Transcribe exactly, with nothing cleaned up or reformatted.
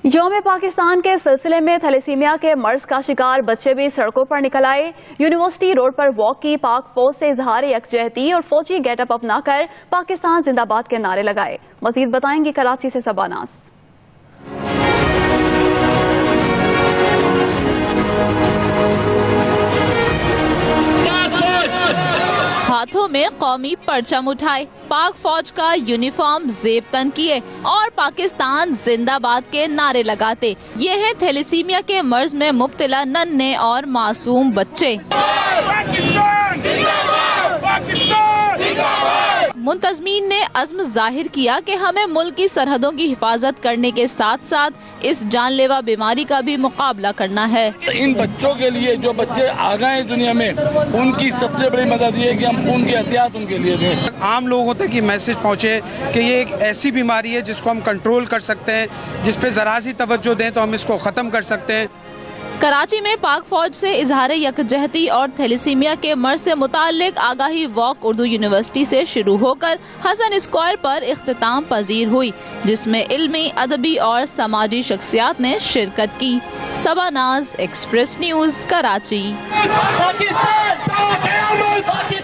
یوم پاکستان کے سلسلے میں تھیلیسیمیا کے مرض کا شکار بچے بھی سڑکوں پر نکل آئے۔ یونیورسٹی روڈ پر واک کی، پاک فوج سے اظہار یکجہتی اور فوجی گیٹ اپ اپنا کر پاکستان زندہ باد کے نعرے لگائے۔ مزید بتائیں گی کراچی سے سباناز۔ ہاتھوں میں قومی پرچم اٹھائے، پاک فوج کا یونیفارم زیب تن کیے اور پاکستان زندہ باد کے نعرے لگاتے یہ ہیں تھیلیسیمیا کے مرض میں مبتلا ننھے اور معصوم بچے۔ منتظمین نے عزم ظاہر کیا کہ ہمیں ملک کی سرحدوں کی حفاظت کرنے کے ساتھ ساتھ اس جان لیوا بیماری کا بھی مقابلہ کرنا ہے۔ ان بچوں کے لیے جو بچے آ گئے ہیں دنیا میں، ان کی سب سے بڑی مدد یہ ہے کہ ہم خون کی احتیاط ان کے لیے دیں۔ عام لوگوں تک یہ میسج پہنچے کہ یہ ایک ایسی بیماری ہے جس کو ہم کنٹرول کر سکتے ہیں، جس پہ ذرا سی توجہ دیں تو ہم اس کو ختم کر سکتے ہیں۔ کراچی میں پاک فوج سے اظہار یکجہتی اور تھیلیسیمیا کے مرض سے متعلق آگاہی واک اردو یونیورسٹی سے شروع ہو کر حسن اسکوائر پر اختتام پذیر ہوئی، جس میں علمی، ادبی اور سماجی شخصیات نے شرکت کی۔ Sabanaz, express news, Karachi.